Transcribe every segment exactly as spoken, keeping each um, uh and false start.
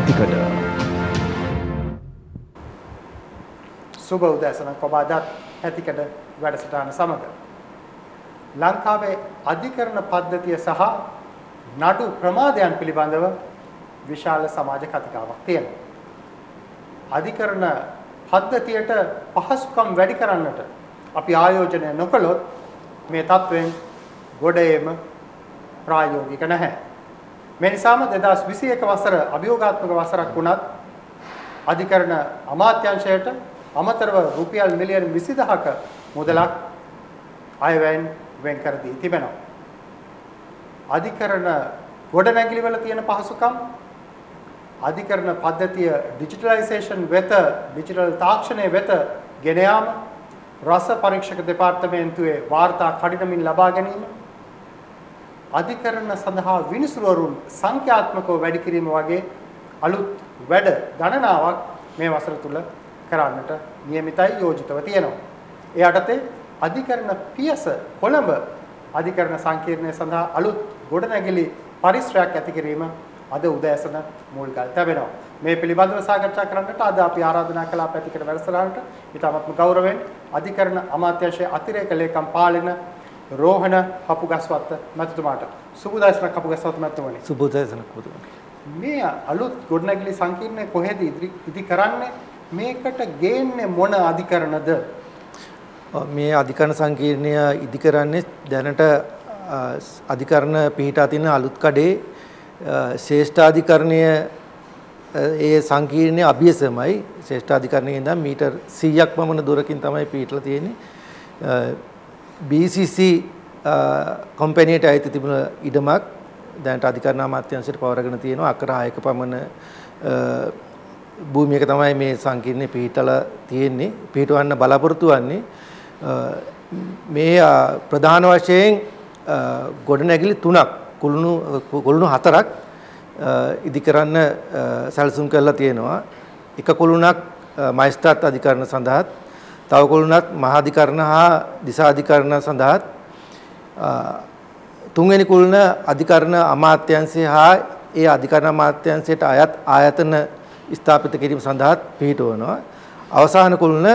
පැතිකඩ සුබ උදෑසනක් ඔබ අද පැතිකඩ වැඩසටහන සමග ලංකාවේ අධිකරණ පද්ධතිය සහ නඩු ප්‍රමාදයන් පිළිබඳව විශාල සමාජ කතිකාවක් තියෙනවා. අධිකරණ පද්ධතියට පහසුකම් වැඩි කරන්නට අපි ආයෝජනය නොකළොත් මේ තත්වයෙන් ගොඩ ඒම ප්‍රායෝගික නැහැ. මේ නිසාම දෙදාස් විසි එක වසර අභියෝගාත්මක වසරක් වුණත් අධිකරණ අමාත්‍යාංශයට අමතරව රුපියල් මිලියන විසි දහක මුදලක් අයවැයෙන් වෙන් කර දී තිබෙනවා. අධිකරණ ගොඩනැගිලිවල තියෙන පහසුකම් අධිකරණ පද්ධතිය ඩිජිටලයිසේෂන් වෙත ඩිජිටල් තාක්ෂණය වෙත ගෙන යාම රස පරීක්ෂක දෙපාර්තමේන්තුවේ වාර්තා කඩිනමින් ලබා ගැනීම අධිකරණ සඳහා විනිසුරුවරුන් සංඛ්‍යාත්මකව වැඩි කිරීම වගේ අලුත් වැඩ ගණනාවක් මේ වසර තුල කරන්නට නියමිතයි යෝජිතව තියෙනවා. ඒ යටතේ අධිකරණ පියස කොළඹ අධිකරණ සංකීර්ණය සඳහා අලුත් ගොඩනැගිලි පරිශ්‍රයක් ඇති කිරීම අද උදෑසන මුල්ගල් තැබෙනවා. මේ පිළිබඳව සාකච්ඡා කරන්නට අද අපි ආරාධනා කළා පැතිකඩ වැඩසටහනට ඉතාමත්ම ගෞරවයෙන් අධිකරණ අමාත්‍යාංශයේ අතිරේක ලේකම් පාලන රෝහණ හපුගස්වත්ත මැතිතුමාට සුබෝදෑසනක් හපුගස්වත්ත මැතිතුමනි. සුබෝදෑසනක් පුදුමයි. මේ අලුත් ගොඩනැගිලි සංකීර්ණය කොහෙද ඉදි කරන්නේ? මේකට ගේන්නේ මොන අධිකරණද? මේ අධිකරණ සංකීර්ණය ඉදි කරන්නේ දැනට අධිකරණ පිහිටා තියෙන අලුත් කඩේ ශ්‍රේෂ්ඨාධිකරණය ඒ සංකීර්ණය අභියසමයි. ශ්‍රේෂ්ඨාධිකරණයේ ඉඳන් මීටර් සීයක් පමණ දුරකින් තමයි පිහිටලා තියෙන්නේ. බී සී සී කම්පැනියට අයිති තිබුණ ඉඩමක් දැනට අධිකරණ අමාත්‍යාංශයට පවරගෙන තියෙනවා. අකර හයක පමණ භූමියක තමයි මේ සංකීර්ණය පිහිටලා තියෙන්නේ. පිහිටවන්න බලාපොරොත්තු වෙන්නේ මේ ප්‍රධාන වශයෙන් ගොඩනැගිලි තුනක් කුළුණු කුළුණු හතරක් ඉදි කරන්න සැලසුම් කරලා තියෙනවා. එක කුළුණක් මයිස්ත්‍රාත් අධිකරණ සඳහා, තව කුළුණක් මහා අධිකරණ හා දිසා අධිකරණ සඳහා, තුන්වෙනි කුළුණ අධිකරණ අමාත්‍යාංශය හා ඒ අධිකරණ අමාත්‍යාංශයට අයත් ආයතන ස්ථාපිත කිරීම සඳහා පිහිටවනවා. අවසාන කුළුණ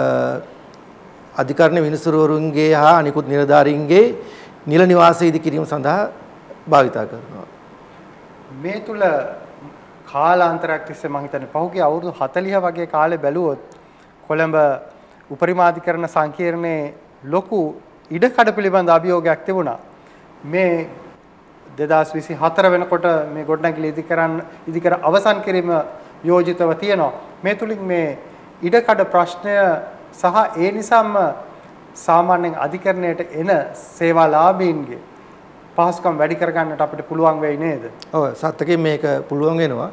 අධිකරණ විනිසුරුවරුන්ගේ හා අනිකුත් නිලධාරීන්ගේ නිල නිවාස ඉදි කිරීම සඳහා භාවිතා කරනවා. මේ තුල කාලාන්තරයක් තිස්සේ මම හිතන්නේ පහුගිය අවුරුදු හතළිහ වගේ කාලේ බැලුවොත් කොළඹ උපරිමාධිකරණ සංකීර්ණයේ ලොකු ඉඩකඩ පිළිබඳ අභියෝගයක් තිබුණා. මේ දෙදාස් විසි හතර වෙනකොට මේ ගොඩනැගිලි ඉදි කරන්න ඉදි කර අවසන් කිරීම යෝජිතව තියෙනවා. මේ තුලින් මේ ඉඩකඩ ප්‍රශ්නය සහ ඒ නිසාම සාමාන්‍යයෙන් අධිකරණයට එන සේවාලාභීන්ගේ පහසුකම් වැඩි කර ගන්නට අපිට පුළුවන් වෙයි නේද? ඔව් සත්‍යයෙන් මේක පුළුවන් වෙනවා.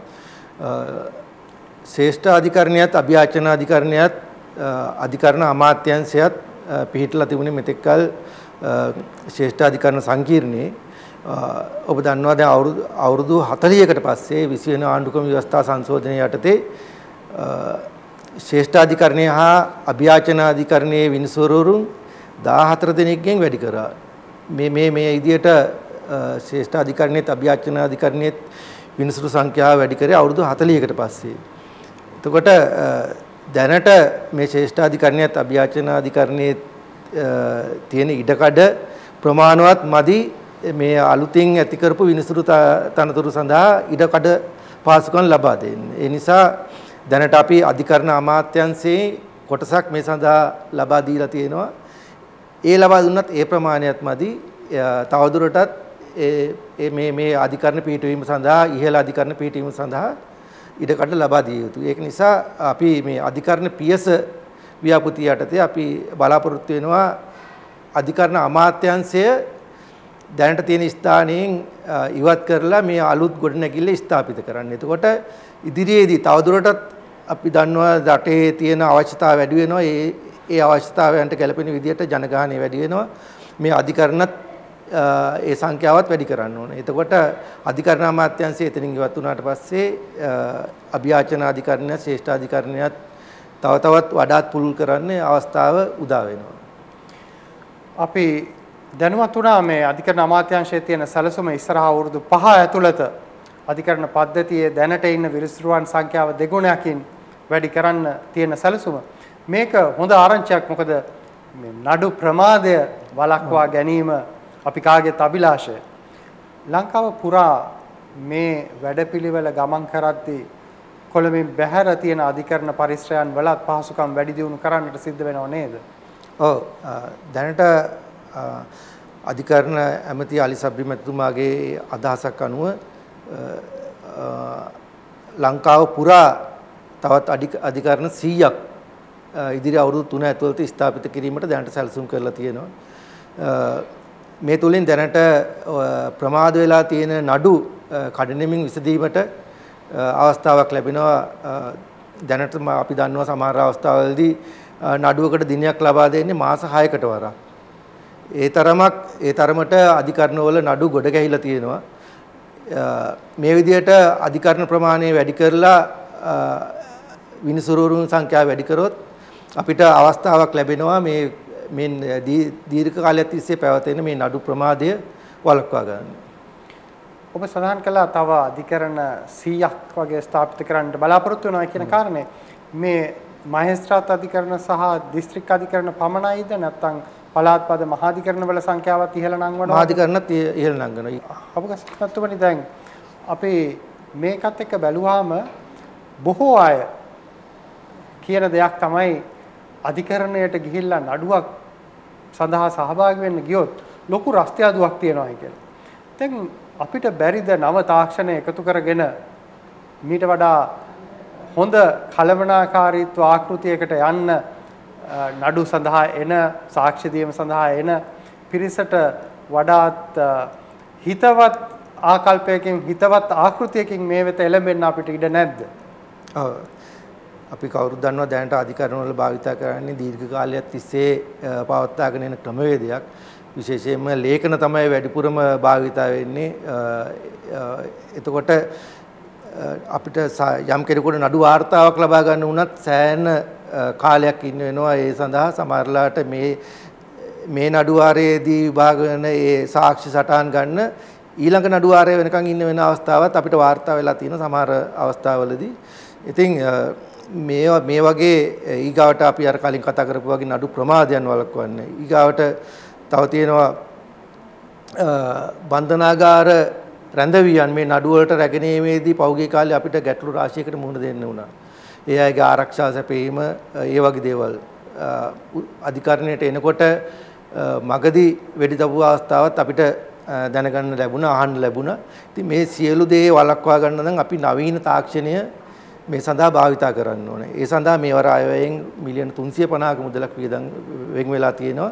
ශ්‍රේෂ්ඨ අධිකරණයත් අභියාචන අධිකරණයත් අධිකරණ අමාත්‍යාංශයත් පිහිටලා තිබුණේ මෙතෙක්කල් ශ්‍රේෂ්ඨ අධිකරණ සංකීර්ණයේ. ඔබ දන්නවා දැන් අවුරුදු අවුරුදු හතළිහකට පස්සේ විසි වෙනි ආණ්ඩුක්‍රම ව්‍යවස්ථා සංශෝධනය යටතේ ශ්‍රේෂ්ඨාධිකරණය හා අභියාචනාධිකරණයේ විනිසුරුවරුන් දාහතර දෙනෙක්ගෙන් වැඩි කරා. මේ මේ මේ විදියට ශ්‍රේෂ්ඨාධිකරණයේත් අභියාචනාධිකරණයේත් විනිසුරු සංඛ්‍යාව වැඩි කරේ අවුරුදු හතළිහකට පස්සේ. එතකොට දැනට මේ ශ්‍රේෂ්ඨාධිකරණයේත් අභියාචනාධිකරණයේ තියෙන ඉඩකඩ ප්‍රමාණවත් මදි මේ අලුතින් ඇති කරපු විනිසුරු තනතුරු සඳහා ඉඩකඩ පහසුකම් ලබා දෙන්න. ඒ නිසා දැනට අපි අධිකරණ අමාත්‍යාංශයේ කොටසක් මේ සඳහා ලබා දීලා තියෙනවා. ඒ ලබා දුන්නත් ඒ ප්‍රමාණයත් මදි. තවදුරටත් ඒ මේ මේ අධිකරණ පිහිටවීම සඳහා ඉහළ අධිකරණ පිහිටවීම සඳහා ඉඩකඩ ලබා දිය යුතුයි. ඒක නිසා අපි මේ අධිකරණ පියස ව්‍යාපෘතිය යටතේ අපි බලාපොරොත්තු වෙනවා අධිකරණ අමාත්‍යාංශය දැනට තියෙන ස්ථානයෙන් ඉවත් කරලා මේ අලුත් ගොඩනැගිල්ල ස්ථාපිත කරන්න. එතකොට ඉදිරියේදී තවදුරටත් අපි දන්නවා රටේ තියෙන අවශ්‍යතාවය වැඩි වෙනවා. ඒ ඒ අවශ්‍යතාවයන්ට ගැලපෙන විදිහට ජනගහනය වැඩි වෙනවා. මේ අධිකරණත් ඒ සංඛ්‍යාවත් වැඩි කරන්න ඕනේ. එතකොට අධිකරණ අමාත්‍යාංශය එතනින් ඉවත් වුණාට පස්සේ අභියාචන අධිකරණය, ශ්‍රේෂ්ඨ අධිකරණයත් තව තවත් වඩාත් පුළුල් කරන්න අවස්ථාව උදා වෙනවා. අපි දැනුවත් වුණා මේ අධිකරණ අමාත්‍යාංශයේ තියෙන සැලසුම ඉස්සරහා අවුරුදු පහ ඇතුළත අධිකරණ පද්ධතියේ දැනට ඉන්න විනිසුරුවන් සංඛ්‍යාව දෙගුණයකින් වැඩි කරන්න තියෙන සැලසුම මේක හොඳ ආරංචියක්. මොකද මේ නඩු ප්‍රමාදය වළක්වා ගැනීම අපි කාගේත් අභිලාෂය. ලංකාව පුරා මේ වැඩපිළිවෙල ගමන් කරද්දී කොළඹින් බැහැර තියෙන අධිකරණ පරිශ්‍රයන් වලත් පහසුකම් වැඩි දියුණු කරන්නට සිද්ධ වෙනව නේද? ඔව් දැනට අධිකරණ ඇමති අලි සබ්රි මැතිතුමාගේ අදහසක් අනුව ලංකාව පුරා තවත් අධිකරණ සීයක් ඉදිරි අවුරුදු තුන ඇතුළත ස්ථාපිත කිරීමට දැනට සැලසුම් කරලා තියෙනවා. මේ තුලින් දැනට ප්‍රමාද වෙලා තියෙන නඩු කඩිනමින් විසඳීමට අවස්ථාවක් ලැබෙනවා. දැනට අපි දන්නවා සමහර අවස්ථාවලදී නඩුවකට දිනයක් ලබා දෙන්නේ මාස හයකට වරක්. ඒ තරමක් ඒ තරමට අධිකරණවල නඩු ගොඩ ගැහිලා තියෙනවා. මේ විදිහට අධිකරණ ප්‍රමාණය වැඩි කරලා විනිසුරුවරුන් සංඛ්‍යාව වැඩි කරොත් අපිට අවස්ථාවක් ලැබෙනවා මේ මේ දීර්ඝ කාලයක් තිස්සේ පැවතෙන මේ නඩු ප්‍රමාදය වළක්වා ගන්න. ඔබ සඳහන් කළා තව අධිකරණ සීයක් වගේ ස්ථාපිත කරන්න බලාපොරොත්තු වෙනවා කියන කාරණේ. මේ මහේස්ත්‍රාත් අධිකරණ සහ දිස්ත්‍රික් අධිකරණ පමණයිද නැත්නම් පළාත් පද මහාධිකරණ වල සංඛ්‍යාවත් ඉහළ නංවනවා? මහාධිකරණත් ඉහළ නංවනවා. අපගස්තුමනි දැන් අපි මේකත් එක්ක බැලුවාම බොහෝ අය කියන දෙයක් තමයි අධිකරණයට ගිහිල්ලා නඩුවක් සඳහා සහභාගී වෙන්න ගියොත් ලොකු රස්තියාදුවක් තියෙනවා කියලා. දැන් අපිට බැරිද නව තාක්ෂණය එකතු කරගෙන මීට වඩා හොඳ කළමනාකාරීත්ව ආකෘතියකට යන්න නඩු සඳහා එන සාක්ෂි දීම සඳහා එන පිරිසට වඩාත් හිතවත් ආකල්පයකින් හිතවත් ආකෘතියකින් මේ වෙත එළඹෙන්න අපිට ඉඩ නැද්ද? ඔව්. අපි කවුරුත් දන්නවා දැනට අධිකරණ වල භාවිත කරන්නේ දීර්ඝ කාලයක් තිස්සේ පවත්වාගෙන යන ක්‍රමවේදයක්. විශේෂයෙන්ම ලේඛන තමයි වැඩිපුරම භාවිත වෙන්නේ. එතකොට අපිට යම් කෙනෙකුට නඩු වාර්තාවක් ලබා ගන්න වුණත් සෑහෙන කාලයක් ඉන්න වෙනවා. ඒ සඳහා සමහරලාට මේ මේ නඩු වාරයේදී විභාග වෙන ඒ සාක්ෂි සටහන් ගන්න ඊළඟ නඩු වාරය වෙනකන් ඉන්න වෙන අවස්ථාවත් අපිට වාර්තා වෙලා තියෙන සමහර අවස්ථාවලදී. ඉතින් මේ මේ වගේ ඊගාවට අපි අර කලින් කතා කරපු වගේ නඩු ප්‍රමාදයන් වළක්වන්න ඊගාවට තව තියෙනවා බන්ධනාගාර රැඳවියන් මේ නඩු වලට රැගෙනීමේදී පෞද්ගලික කාලේ අපිට ගැටලු රාශියකට මුහුණ දෙන්න වුණා. ඒ අයගේ ආරක්ෂා සැපයීම ඒ වගේ දේවල් අධිකරණයට එනකොට මගදී වෙඩි දබුව අවස්ථාවත් අපිට දැනගන්න ලැබුණා, අහන්න ලැබුණා. ඉතින් මේ සියලු දේ වළක්වා ගන්න නම් අපි නවීන තාක්ෂණය මේ සඳහා භාවිතා කරන්න ඕනේ. ඒ සඳහා මේවර අයවැයෙන් මිලියන තුන්සිය පනහක මුදලක් වියදම් වෙන් වෙලා තියෙනවා.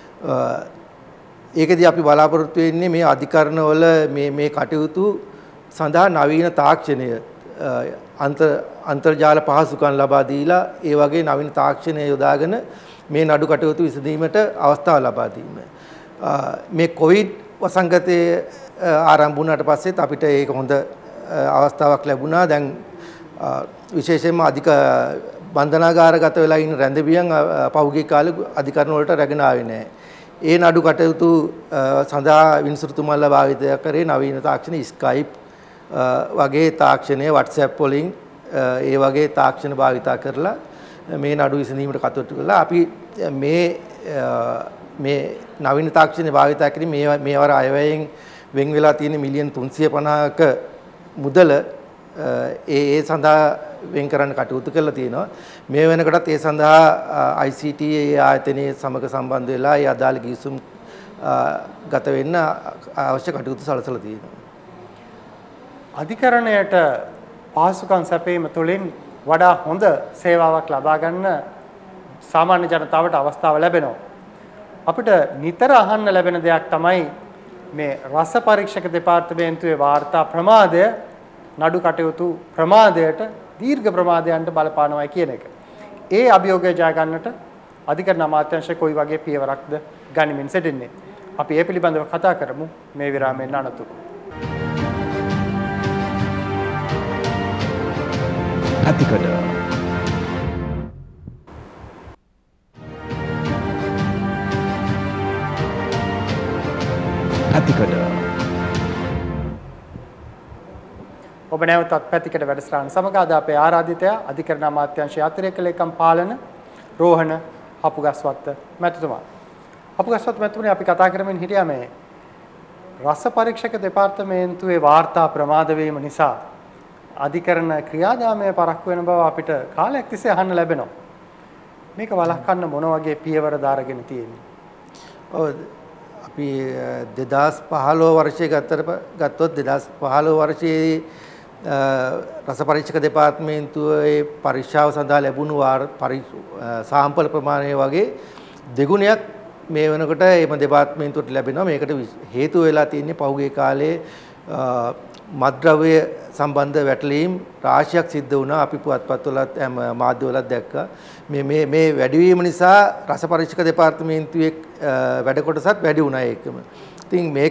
ඒකදී අපි බලාපොරොත්තු වෙන්නේ මේ අධිකරණවල මේ මේ කටයුතු සඳහා නවීන තාක්ෂණය අන්තර් අන්තර්ජාල පහසුකම් ලබා දීලා ඒ වගේ නවීන තාක්ෂණය යොදාගෙන මේ නඩු කටයුතු විසඳීමට අවස්ථාව ලබා දීම. මේ කොවිඩ් වසංගතයේ ආරම්භ වුණාට පස්සෙත් අපිට ඒක හොඳ අවස්ථාවක් ලැබුණා. දැන් විශේෂයෙන්ම අධික බන්ධනාගාරගත වෙලා ඉන්න රැඳවියන් පහුගිය කාලේ අධිකරණ වලට රැගෙන ආවේ නැහැ. ඒ නඩු කටයුතු සඳහා විනිසුරුතුමාලා භාවිත කරේ නවීන තාක්ෂණ ස්කයිප් වගේ තාක්ෂණය WhatsApp වලින් ඒ වගේ තාක්ෂණ භාවිතා කරලා මේ නඩු විසඳීමට කටයුතු කළා. අපි මේ මේ නවීන තාක්ෂණ භාවිතා කිරීම මේ මේවර අයවැයෙන් වෙන් වෙලා තියෙන මිලියන තුන්සිය පනහක මුදල ඒ ඒ සඳහා වෙන් කරන්න කටයුතු කරලා තියෙනවා. මේ වෙනකොටත් ඒ සඳහා I C T ආයතනයේ සමග සම්බන්ධ වෙලා ඒ අදාළ ගිවිසුම් ගත වෙන්න අවශ්‍ය කටයුතු සලසලා තියෙනවා. අධිකරණයට පහසුකම් සැපයීම තුළින් වඩා හොඳ සේවාවක් ලබා ගන්න සාමාන්‍ය ජනතාවට අවස්ථාව ලැබෙනවා. අපිට නිතර අහන්න ලැබෙන දෙයක් තමයි මේ රස පරීක්ෂක දෙපාර්තමේන්තුවේ වාර්තා ප්‍රමාදය නඩු කටයුතු ප්‍රමාදයට දීර්ඝ ප්‍රමාදයන්ට බලපානවායි කියන එක. ඒ අභියෝගය ජය ගන්නට අධිකරණ අමාත්‍යාංශය කොයි වගේ පියවරක්ද ගනිමින් සිටින්නේ. අපි ඒ පිළිබඳව කතා කරමු මේ විරාමයෙන් අනතුරු. අධිකරණ අධිකරණ ඔබ නැවතත් පැතිකඩ වැඩසටහන සමග අද අපේ ආරාධිතයා අධිකරණ අමාත්‍යාංශයේ අතිරේක ලේකම් පාලන රෝහණ හපුගස්වත්ත මැතිතුමා. හපුගස්වත්ත මැතිතුමනි අපි කතා කරමින් හිටියා මේ රස පරීක්ෂක දෙපාර්තමේන්තුවේ වාර්තා ප්‍රමාද වීම නිසා අධිකරණ ක්‍රියාදාමයේ පරක්කු වෙන බව අපිට කාලයක් තිස්සේ අහන්න ලැබෙනවා. මේක වළක්වන්න මොන වගේ පියවර දාරගෙන තියෙන්නේ? ඔව් අපි දෙදාස් පහළොව වර්ෂයේ ගත්තට ගත්තොත් දෙදාස් පහළොව වර්ෂයේ රස පරීක්ෂක දෙපාර්තමේන්තුවේ පරීක්ෂාව සඳහා ලැබුණු සාම්පල් ප්‍රමාණය වගේ දෙගුණයක් මේ වෙනකොට එම දෙපාර්තමේන්තුවට ලැබෙනවා. මේකට හේතු වෙලා තියෙන්නේ පහුගිය කාලේ මත්ද්‍රව්‍ය සම්බන්ධ වැටලීම් රාශියක් සිද්ධ වුණා. අපි පුවත්පත්වලත් මාධ්‍යවලත් දැක්කා. මේ මේ මේ වැඩිවීම නිසා රස පරීක්ෂක දෙපාර්තමේන්තුවේ වැඩ කොටසත් වැඩි වුණා ඒකම. ඉතින් මේක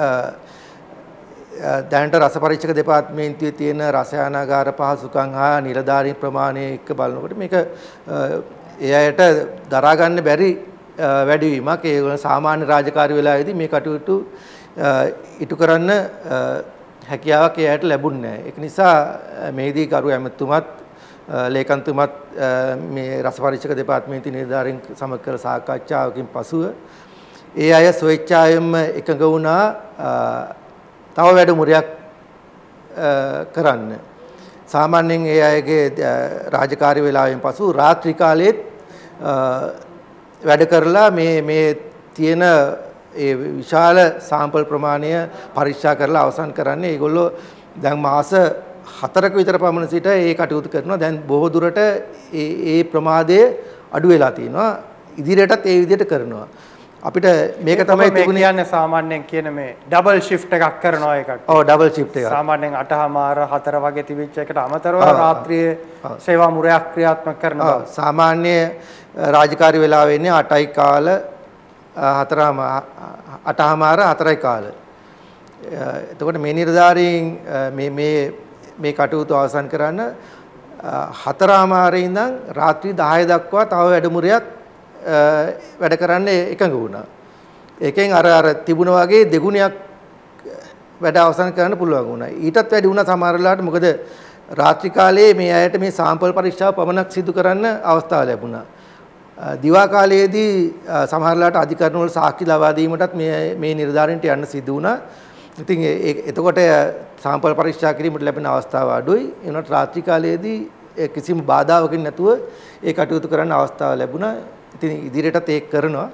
දැනට රස පරීක්ෂක දෙපාර්තමේන්තුවේ තියෙන රසායනාගාර පහසුකම් හා නිලධාරීන් ප්‍රමාණය එක්ක බලනකොට මේක ඒ අයට දරා ගන්න බැරි වැඩිවීමක්. ඒ සාමාන්‍ය රාජකාරී වෙලාවේදී මේ කටයුතු ඉටු කරන්න හැකියාවක් ඒ අයට ලැබුණේ නැහැ. ඒක නිසා මේදී කරු ඇමතුමත් ලේකම්තුමත් මේ රස පරීක්ෂක දෙපාර්තමේන්තුවේ නිලධාරීන් සමග කළ සාකච්ඡාවකින් පසුව ඒ අය ස්වේච්ඡාවෙන්ම එකඟ වුණා තව වැඩමුළුවක් කරන්න. සාමාන්‍යයෙන් ඒ අයගේ රාජකාරී වේලාවෙන් පසු රාත්‍රී කාලයේත් වැඩ කරලා මේ මේ තියෙන ඒ විශාල සාම්පල් ප්‍රමාණය පරීක්ෂා කරලා අවසන් කරන්නේ ඒගොල්ලෝ දැන් මාස හතරක විතර පමණ සිට ඒ කටයුතු කරනවා. දැන් බොහෝ දුරට ඒ ඒ ප්‍රමාදය අඩු වෙලා තිනවා. ඉදිරියටත් ඒ විදිහට කරනවා. අපිට මේක තමයි තිබුණේ කියන්නේ සාමාන්‍යයෙන් කියන මේ ඩබල් ෂිෆ්ට් එකක් කරනවා එකට. ඔව් ඩබල් ෂිෆ්ට් එකක්. සාමාන්‍යයෙන් අටමාර හතර වගේ තිබිච්ච එකට අමතරව රාත්‍රියේ සේවා මුරයක් ක්‍රියාත්මක කරනවා. සාමාන්‍ය රාජකාරී වෙලාව වෙන්නේ අටයි කාල හතරම අටමාර හතරයි කාල. එතකොට මේ නිලධාරීන් මේ මේ මේ කටයුතු අවසන් කරන්න හතරමාරේ ඉඳන් රාත්‍රී දහය දක්වා තව වැඩමුළුවක් වැඩ කරන්න එකඟ වුණා. ඒකෙන් අර අර තිබුණ වගේ දෙගුණයක් වැඩ අවසන් කරන්න පුළුවන් වුණා. ඊටත් වැඩි වුණා සමහර වෙලාවට. මොකද රාත්‍රී කාලයේ මේ අයට මේ සාම්පල් පරීක්ෂාව පමණක් සිදු කරන්න අවස්ථාව ලැබුණා. දිවා කාලයේදී සමහර වෙලාවට අධිකරණ වල සාක්ෂි ලබා දීමටත් මේ මේ නිලධාරීන්ට යන්න සිදු වුණා. ඉතින් එතකොට සාම්පල් පරීක්ෂා කිරීමට ලැබෙන අවස්ථාව අඩුයි. ඒ වුණාට රාත්‍රී කාලයේදී කිසිම බාධාවකින් නැතුව ඒ කටයුතු කරන්න අවස්ථාව ලැබුණා. ඉතින් ඉදිරියටත් ඒක කරනවා.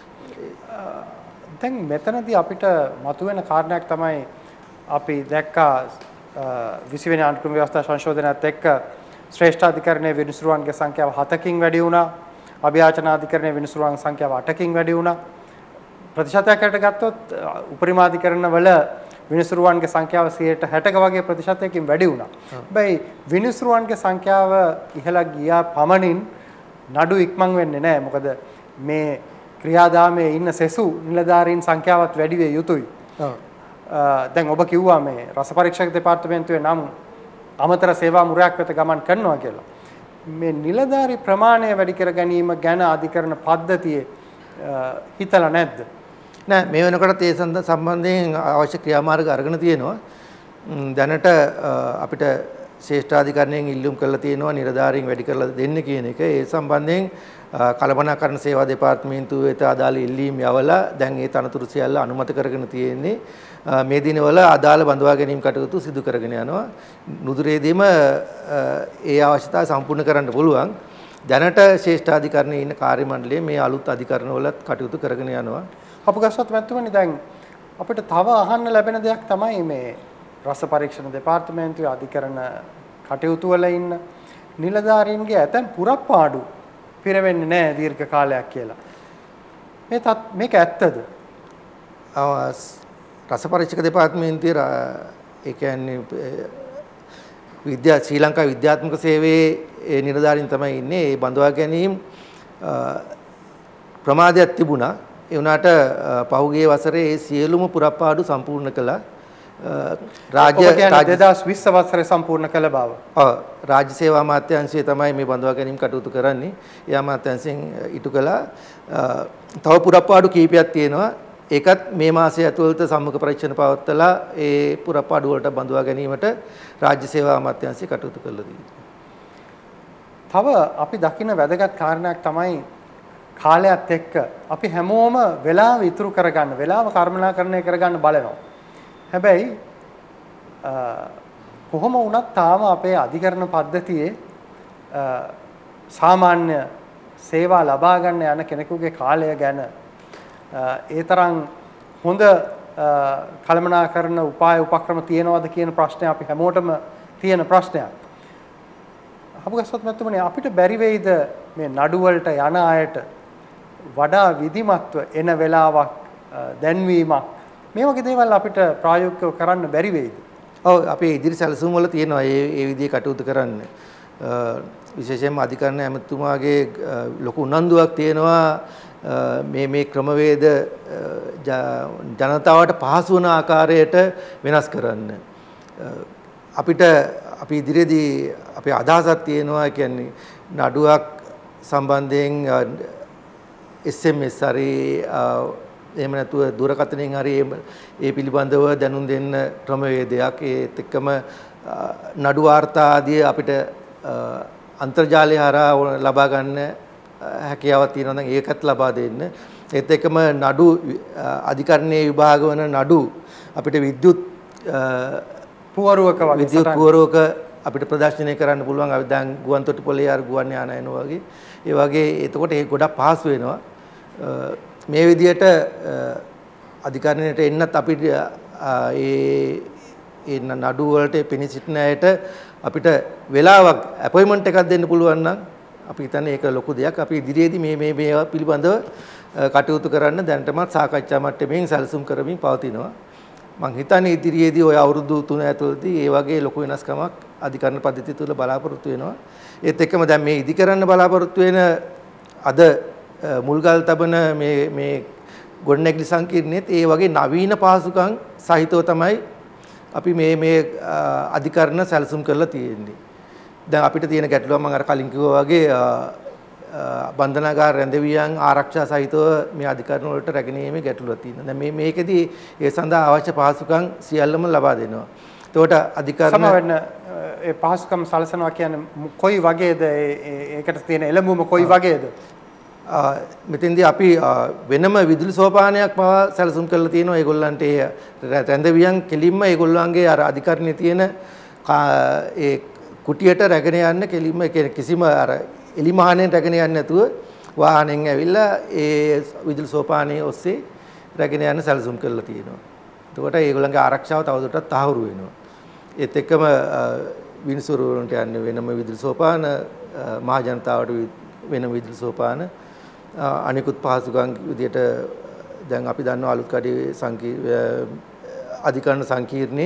දැන් මෙතනදී අපිට මතුවෙන කාරණයක් තමයි අපි දැක්කා විසි වෙනි අනුක්‍රම ව්‍යවස්ථා සංශෝධනයත් එක්ක ශ්‍රේෂ්ඨ අධිකරණයේ විනිසුරුවන්ගේ සංඛ්‍යාව හතකින් වැඩි වුණා. අභියාචන අධිකරණයේ විනිසුරුවන් සංඛ්‍යාව අටකින් වැඩි වුණා. ප්‍රතිශතයකට ගත්තොත් උපරිමාධිකරණ වල විනිසුරුවන්ගේ සංඛ්‍යාව සියයට හැටක වගේ ප්‍රතිශතයකින් වැඩි වුණා. හැබැයි විනිසුරුවන්ගේ සංඛ්‍යාව ඉහළ ගියා පමණින් නඩු ඉක්මන් වෙන්නේ නැහැ. මොකද මේ ක්‍රියාදාමයේ ඉන්න සෙසු නිලධාරීන් සංඛ්‍යාවත් වැඩි විය යුතුයි. ඔව්. දැන් ඔබ කිව්වා මේ රස පරීක්ෂක දෙපාර්තමේන්තුවේ නම් අමතර සේවා මුරයක් වෙත ගමන් කරනවා කියලා. මේ නිලධාරී ප්‍රමාණය වැඩි කර ගැනීම ගැන අධිකරණ පද්ධතියේ හිතලා නැද්ද? නෑ, මේ වෙනකොට ඒ සම්බන්ධයෙන් අවශ්‍ය ක්‍රියාමාර්ග අරගෙන තියෙනවා. දැනට අපිට ශ්‍රේෂ්ඨාධිකරණයෙන් ඉල්ලුම් කරලා තියෙනවා නිලධාරීන් වැඩි කරලා දෙන්න කියන එක. ඒ සම්බන්ධයෙන් කළමනාකරණ සේවා දෙපාර්තමේන්තුව වෙත අදාළ ඉල්ලීම් යවලා දැන් ඒ තනතුරු සියල්ල අනුමත කරගෙන තියෙන්නේ. මේ දිනවල අදාළ බඳවා ගැනීම කටයුතු සිදු කරගෙන යනවා. නුදුරේදීම ඒ අවශ්‍යතාවය සම්පූර්ණ කරන්න පුළුවන්. දැනට ශ්‍රේෂ්ඨාධිකරණයේ ඉන්න කාර්ය මණ්ඩලය මේ අලුත් අධිකරණවලත් කටයුතු කරගෙන යනවා. අපගස්සත් මැතිතුමනි, දැන් අපිට තව අහන්න ලැබෙන දෙයක් තමයි මේ රස පරීක්ෂණ දෙපාර්තමේන්තුවේ අධිකරණ කටයුතු වල ඉන්න නිලධාරීන්ගේ ඇතැම් පුරප්පාඩු පිරෙන්නේ නැහැ දීර්ඝ කාලයක් කියලා. මේ මේක ඇත්තද? රස පරීක්ෂක දෙපාර්තමේන්තුවේ ඒ කියන්නේ විද්‍යා ශ්‍රී ලංකා විද්‍යාත්මක සේවයේ නිලධාරීන් තමයි ඉන්නේ. ඒ බඳවා ගැනීම ප්‍රමාදයක් තිබුණා. ඒ වුණාට පහුගිය වසරේ ඒ සියලුම පුරප්පාඩු සම්පූර්ණ කළා. රාජ්‍ය දෙදාස් විස්ස වසරේ සම්පූර්ණ කළ බව. ඔව්, රාජ්‍ය සේවා අමාත්‍යාංශය තමයි මේ බඳවා ගැනීම කටයුතු කරන්නේ. ඒ අමාත්‍යාංශයෙන් ඉටු කළා. තව පුරප්පාඩු කීපයක් තියෙනවා. ඒකත් මේ මාසය ඇතුළත සම්මුඛ පරීක්ෂණ පවත්වලා ඒ පුරපාඩු වලට බඳවා ගැනීමට රාජ්‍ය සේවා අමාත්‍යාංශය කටයුතු කළා තියෙනවා. තව අපි දකින වැදගත් කාරණයක් තමයි කාලයත් එක්ක අපි හැමෝම වෙලාව ඉතුරු කරගන්න, වෙලාව කර්මනාකරණය කරගන්න බලනවා. හැබැයි කොහොම වුණත් තාම අපේ අධිකරණ පද්ධතියේ සාමාන්‍ය සේවා ලබා ගන්න යන කෙනෙකුගේ කාලය ගැන ඒ තරම් හොඳ කළමනාකරන උපාය උපක්‍රම තියනවාද කියන ප්‍රශ්නය අපි හැමෝටම තියෙන ප්‍රශ්නයක්. අපගස්සත් මැතිතුමනි, අපිට බැරි වෙයිද මේ නඩු වලට යන අයට වඩා විධිමත්ව එන වෙලාවක් දැන්වීමක් මේ වගේ දේවල් අපිට ප්‍රායෝගිකව කරන්න බැරි වෙයිද? ඔව්, අපේ ඉදිරි සැලසුම් වල තියෙනවා මේ මේ විදිහේ කටයුතු කරන්න. විශේෂයෙන්ම අධිකරණ ඇමතුමාගේ ලොකු උනන්දුවක් තියෙනවා මේ මේ ක්‍රමවේද ජනතාවට පහසු වන ආකාරයට වෙනස් කරන්න. අපිට අපි ඉදිරියේදී අපේ අදහසක් තියෙනවා, කියන්නේ නඩුවක් සම්බන්ධයෙන් එස් එම් එස් හරි එහෙම නැතුව දුරකථනයෙන් හරි ඒ පිළිබඳව දැනුම් දෙන්න ක්‍රමවේදයක්, ඒත් එක්කම නඩු වාර්තා ආදී අපිට අන්තර්ජාලය හරහා ලබා ගන්න හැකියාවක් තියෙනවා නම් ඒකත් ලබා දෙන්න. ඒත් එක්කම නඩු අධිකරණයේ විභාග වන නඩු අපිට විද්‍යුත් පුවරුවක වගේ විද්‍යුත් පුවරුවක අපිට ප්‍රදර්ශනය කරන්න පුළුවන්. අපි දැන් ගුවන් තොටුපළේ අර ගුවන් යාන එනවා වගේ. ඒ වගේ එතකොට ඒක ගොඩක් පහසු වෙනවා. මේ විදිහට අධිකරණයට එන්නත් අපිට ඒ ඒ නඩු වලට පෙනී සිටින අයට අපිට වෙලාවක් අපොයින්ට්මන්ට් එකක් දෙන්න පුළුවන් නම් අපි හිතන්නේ ඒක ලොකු දෙයක්. අපි ඉදිරියේදී මේ මේ මේවා පිළිබඳව කටයුතු කරන්න දැනටමත් සාකච්ඡා මට්ටමින් සැලසුම් කරමින් පවතිනවා. මම හිතන්නේ ඉදිරියේදී ওই අවුරුදු තුන ඇතුළතදී ඒ වගේ ලොකු වෙනස්කමක් අධිකරණ පද්ධතිය තුළ බලාපොරොත්තු වෙනවා. ඒත් එක්කම දැන් මේ ඉදිකරන්න බලාපොරොත්තු වෙන අද මුල්ගල් තබන මේ මේ ගොඩනැගිලි සංකීර්ණයේත් ඒ වගේ නවීන පහසුකම් සහිතව තමයි අපි මේ මේ අධිකරණ සැලසුම් කරලා තියෙන්නේ. දැන් අපිට තියෙන ගැටලුව මම අර කලින් කිව්වා වගේ බන්ධනාගාර රැඳවියන් ආරක්ෂා සහිතව මේ අධිකරණ වලට රැගෙනීමේ ගැටලුවක් තියෙනවා. දැන් මේ මේකෙදී ඒ සඳහා අවශ්‍ය පහසුකම් සියල්ලම ලබා දෙනවා. එතකොට අධිකරණ සමවැන්න ඒ පහසුකම් සලසනවා කියන්නේ කොයි වගේද? ඒකට තියෙන එළඹුම කොයි වගේද? මෙතෙන්දී අපි වෙනම විදුලි සෝපානයක් පවා සැලසුම් කරලා තියෙනවා. ඒගොල්ලන්ට ඒ රැඳවියන් කෙලින්ම ඒගොල්ලන්ගේ අර අධිකරණයේ තියෙන ඒ කුටියට රැගෙන යන්න කෙලින්ම කිසිම අර එලිමහනෙන් රැගෙන යන්නේ නැතුව වාහනෙන් ඇවිල්ලා ඒ විදුලි සෝපානයේ ඔස්සේ රැගෙන යන්න සැලසුම් කරලා තියෙනවා. එතකොට ඒගොල්ලන්ගේ ආරක්ෂාව තවදුරටත් තහවුරු වෙනවා. ඒත් එක්කම විනිසුරු වලට යන්නේ වෙනම විදුලි සෝපාන, මහ ජනතාවට වෙනම විදුලි සෝපාන, අනිකුත් පහසුකම් විදියට දැන් අපි දන්නවා අලුත් කඩේ අධිකරණ සංකීර්ණේ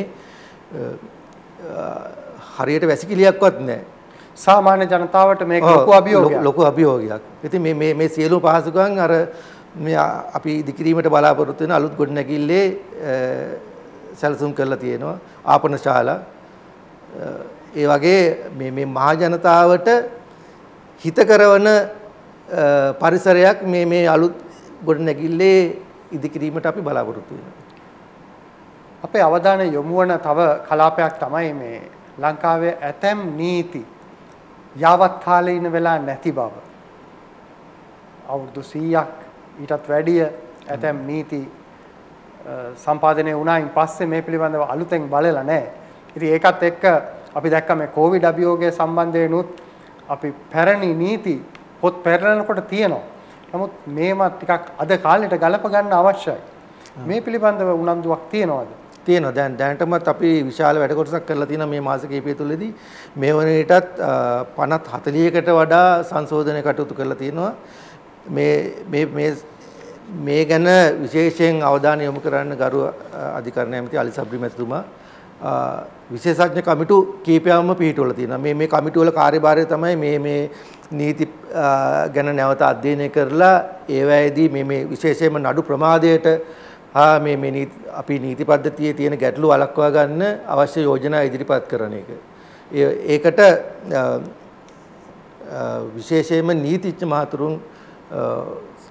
හරියට වැසිකිළියක්වත් නැහැ. සාමාන්‍ය ජනතාවට මේක ලොකු අභියෝගයක්. ලොකු අභියෝගයක්. ඉතින් මේ මේ මේ සියලු පහසුකම් අර මේ අපි ඉදිකිරීමට බලාපොරොත්තු වෙන අලුත් ගොඩනැගිල්ලේ සැලසුම් කරලා තියෙනවා. ආපන ශාලා ඒ වගේ මේ මේ මහ ජනතාවට හිත කරවන පරිසරයක් මේ මේ අලුත් ගොඩනැගිල්ලේ ඉදිකිරීමට අපි බලාපොරොත්තු වෙනවා. අපේ අවධානය යොමු වන තව කලාපයක් තමයි මේ ලංකාවේ ඇතැම් නීති යාවත් කාලීන වෙලා නැති බව. අවුරුදු සීයක් ඊටත් වැඩිය ඇතැම් නීති සම්පාදනය වුණායින් පස්සේ මේ පිළිබඳව අලුතෙන් බලලා නැහැ. ඉතින් ඒකත් එක්ක අපි දැක්ක මේ කොවිඩ් අභියෝගය සම්බන්ධයෙන්ුත් අපි පැරණි නීති පොත් පෙරලනකොට තියෙනවා. නමුත් මේවා ටිකක් අද කාලෙට ගලප ගන්න අවශ්‍යයි. මේ පිළිබඳව උනන්දුවක් තියනවාද? තියෙනවා. දැන් දැනටමත් අපි විශාල වැඩ කොටසක් කරලා තියෙනවා මේ මාස කිහිපය තුළදී. මේ වන විටත් පනස් හතළිහකට වඩා සංශෝධන කටයුතු කරලා තියෙනවා. මේ මේ මේ මේ ගැන විශේෂයෙන් අවධානය යොමු කරන්න ගරු අධිකරණ ඇමති අලි සබ්රි මැතිතුමා විශේෂඥ කමිටු කීපයක්ම පිහිටවලා තියෙනවා. මේ මේ කමිටු වල කාර්යභාරය තමයි මේ මේ නීති ගැන නැවත අධ්‍යයනය කරලා ඒවැයේදී මේ මේ විශේෂයෙන්ම නඩු ප්‍රමාදයට හා මේ මේ අපි නීති පද්ධතියේ තියෙන ගැටලු වළක්වා ගන්න අවශ්‍ය යෝජනා ඉදිරිපත් කරන එක. ඒකට විශේෂයෙන්ම නීතිඥ මහතුරුන්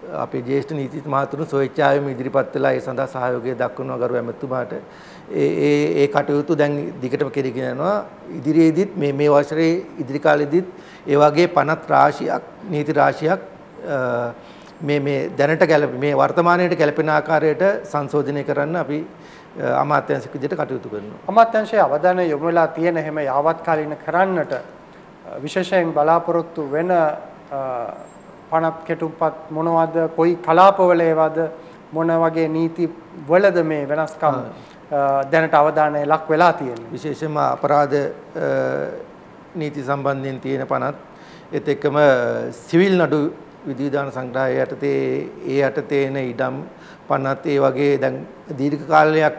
අපේ ජ්‍යෙෂ්ඨ නීතිඥ මහතුරුන් ස්වේච්ඡාවෙන් ඉදිරිපත් වෙලා ඒ සඳහා සහයෝගය දක්වනවා ගරු ඇමතුමාට. ඒ ඒ ඒ කටයුතු දැන් දිගටම කෙරගෙන යනවා. ඉදිරියේදීත් මේ මේ වසරේ ඉදිරි කාලෙදීත් ඒ වගේ පනත් රාශියක් නීති රාශියක් මේ මේ දැනට ගැලපෙ මේ වර්තමානයේට ගැලපෙන ආකාරයට සංශෝධනය කරන්න අපි අමාත්‍යාංශික විදිහට කටයුතු කරනවා. අමාත්‍යාංශයේ අවධානය යොමු වෙලා තියෙන හැම යාවත්කාලින කරන්නට විශේෂයෙන් බලාපොරොත්තු වෙන පනත් කෙටුම්පත් මොනවද කොයි කලාපවල ඒවද මොන වගේ නීති වලද මේ වෙනස්කම් දැනට අවධානය ලක් වෙලා තියෙන්නේ. විශේෂයෙන්ම අපරාධ නීති සම්බන්ධයෙන් තියෙන පනත් ඒත් එක්කම සිවිල් නඩු විධිවිධාන සංග්‍රහය යටතේ ඒ යටතේ එන ඉඩම් පනත් ඒ වගේ දැන් දීර්ඝ කාලයක්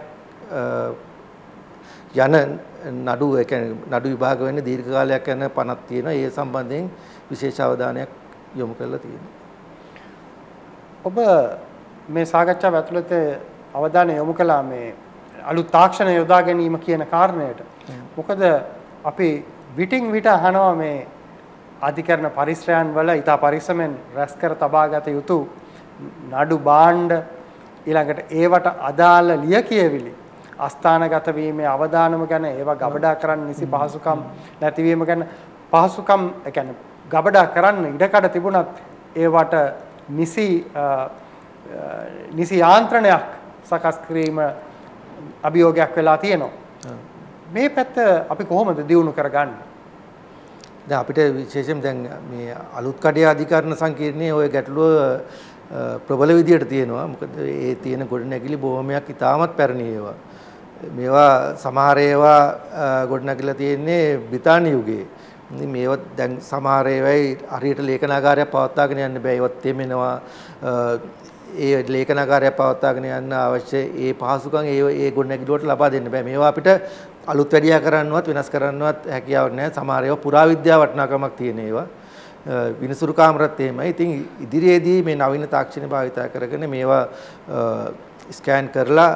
යන නඩු ඒ කියන්නේ නඩු විභාග වෙන්න දීර්ඝ කාලයක් යන පනත් තියෙනවා. ඒ සම්බන්ධයෙන් විශේෂ අවධානයක් යොමු කරලා තියෙනවා. ඔබ මේ සාකච්ඡාව ඇතුළත අවධානය යොමු කළා මේ අලුත් තාක්ෂණ යොදා ගැනීම කියන කාරණයට. මොකද අපි විටින් විට අහනවා මේ අධිකරණ පරිශ්‍රයන් වල ඊට පරිස්සමෙන් රැස් කර තබාගත යුතු නඩු භාණ්ඩ ඊළඟට ඒවට අදාළ ලියකියවිලි අස්ථානගත වීමේ අවදානම ගැන ඒවා ගබඩා කරන්න නිසි පහසුකම් නැතිවීම ගැන පහසුකම් ඒ කියන්නේ ගබඩා කරන්න ඉඩකඩ තිබුණත් ඒවට නිසි නිසි යාන්ත්‍රණයක් සකස් කිරීම අභියෝගයක් වෙලා තියෙනවා. මේ පැත්ත අපි කොහොමද දියුණු කරගන්නේ? දැන් අපිට විශේෂයෙන් දැන් මේ අලුත් කඩේ අධිකරණ සංකීර්ණයේ ওই ගැටලුව ප්‍රබල විදියට තියෙනවා. මොකද ඒ තියෙන ගොඩනැගිලි බොහොමයක් ඉතාමත් පැරණි ඒවා. මේවා සමහර ඒවා ගොඩනැගිලා තියෙන්නේ බ්‍රිතාන්‍ය යුගයේ. ඉතින් මේවත් දැන් සමහර ඒවායි හරියට ලේඛනාගාරයක් පවත්වාගෙන යන්න බෑ. ඒවත් තෙමෙනවා. ඒ ලේඛනාගාරයක් පවත්වාගෙන යන්න අවශ්‍ය ඒ පහසුකම් ඒ ඒ ගොඩනැගිලි වලට ලබා දෙන්න බෑ. මේවා අපිට අලුත් වැඩියා කරන්නවත් වෙනස් කරන්නවත් හැකියාවක් නැහැ. සමහර ඒවා පුරාවිද්‍යා වටිනාකමක් තියෙන ඒවා. විනිසුරු කාමරත් එහෙමයි. ඉතින් ඉදිරියේදී මේ නවීන තාක්ෂණය භාවිත කරගෙන මේවා ස්කෑන් කරලා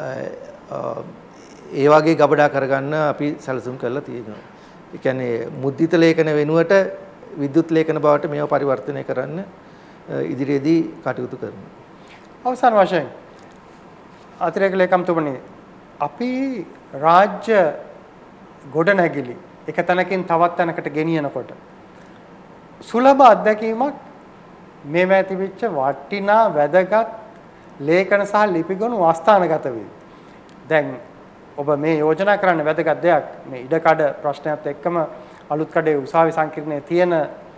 ඒ වගේ ගබඩා කරගන්න අපි සැලසුම් කරලා තියෙනවා. ඒ කියන්නේ මුද්‍රිත ලේඛන වෙනුවට විද්‍යුත් ලේඛන බවට මේවා පරිවර්තනය කරන්න ඉදිරියේදී කටයුතු කරනවා. අවසාන වශයෙන් අතිරේක ලේකම්තුමනි අපි රාජ්‍ය ගොඩනැගිලි එක තැනකින් තවත් තැනකට ගෙනියනකොට සුලභ අත්දැකීමක් මේවා තිබිච්ච වටිනා වැදගත් ලේඛන සහ ලිපිගොනු ආස්ථානගත වේ. දැන් ඔබ මේ යෝජනා කරන්න වැදගත් දෙයක් මේ ඉඩකඩ ප්‍රශ්නයත් එක්කම අලුත් කඩේ උසාවි සංකීර්ණයේ තියෙන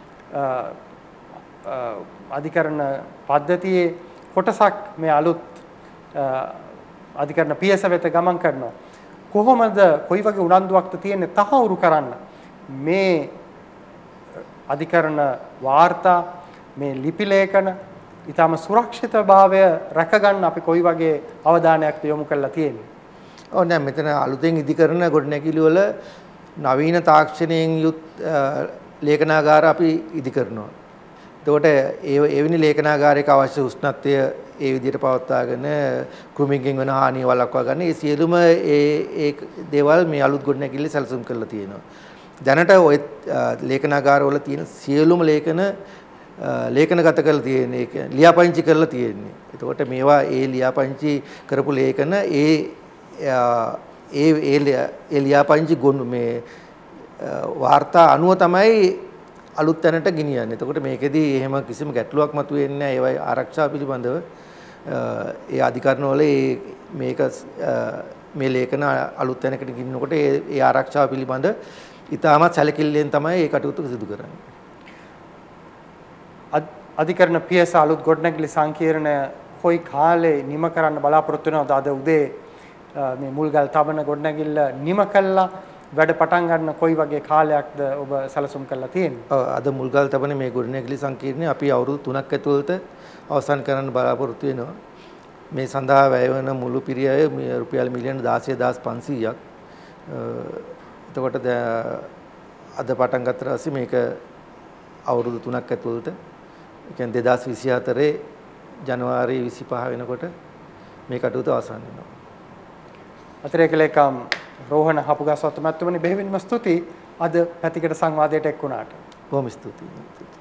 අධිකරණ පද්ධතියේ කොටසක් මේ අලුත් අධිකරණ පියස වෙත ගමන් කරනවා. කොහොමද කොයි වගේ උනන්දුවක්ද තියෙන්නේ තහවුරු කරන්න මේ අධිකරණ වාර්තා මේ ලිපි ලේඛන ඊටම සුරක්ෂිතභාවය රැකගන්න අපි කොයි වගේ අවධානයක්ද යොමු කරලා තියෙන්නේ? ඔව් නෑ මෙතන අලුතෙන් ඉදිකරන ගොඩනැගිලි වල නවීන තාක්ෂණයෙන් යුත් ලේඛනාගාර අපි ඉදි කරනවා. එතකොට ඒ එවැනි ලේඛනාගාරයක අවශ්‍ය උෂ්ණත්වය ඒ විදිහට පවත්වාගෙන කෘමිගෙන් වෙන හානිය වළක්වා ගන්න ඒ සියලුම ඒ ඒ දේවල් මේ අලුත් ගොඩනැගිල්ලේ සැලසුම් කරලා තියෙනවා. දැනට ওই ලේඛනාගාරවල තියෙන සියලුම ලේඛන ලේඛනගත කරලා තියෙන්නේ ඒ කියන්නේ ලියාපදිංචි කරලා තියෙන්නේ. එතකොට මේවා ඒ ලියාපදිංචි කරපු ලේඛන ඒ ඒ ඒ ලියාපදිංචි ගොනු මේ වාර්තා අනුව තමයි අලුත් තැනට ගෙනියන්නේ. එතකොට මේකෙදි එහෙම කිසිම ගැටලුවක් මතුවෙන්නේ නැහැ. ඒවයි ආරක්ෂාව පිළිබඳව ඒ අධිකරණවල ඒ මේක මේ ලේඛන අලුත් තැනකට ගෙනිනකොට ඒ ඒ ආරක්ෂාව පිළිබඳ ඉතාමත් සැලකිල්ලෙන් තමයි ඒ කටයුතු සිදු කරන්නේ. අධිකරණ පියස අලුත් ගොඩනැගිලි සංකීර්ණය කොයි කාලේ නිම කරන්න බලාපොරොත්තු වෙනවද? අද උදේ මේ මුල්ගල් තබන ගොඩනැගිල්ල නිම කළා වැඩ පටන් ගන්න කොයි වගේ කාලයක්ද ඔබ සැලසුම් කරලා තියෙන්නේ? ඔව් අද මුල්ගල් තබන මේ ගොඩනැගිලි සංකීර්ණය අපි අවුරුදු තුනක් ඇතුළත අවසන් කරන්න බලාපොරොත්තු වෙනවා. මේ සඳහා වැය වෙන මුළු පිරියය රුපියල් මිලියන දාසය හදාස් පන්සීයක්. එතකොට අද පටන් ගත්ත ඊපස්සේ මේක අවුරුදු තුනක් ඇතුළත ඒ කියන්නේ දෙදාස් විසි හතරේ ජනවාරි විසිපහ වෙනකොට මේ කටයුතු අවසන් වෙනවා. අතිරේක ලේකම් රෝහණ හපුගස්වත්ත මැතිතුමනි බෙහෙවින්ම ස්තුතියි අද පැතිකඩ සංවාදයට එක් වුණාට. බොහොම ස්තුතියි.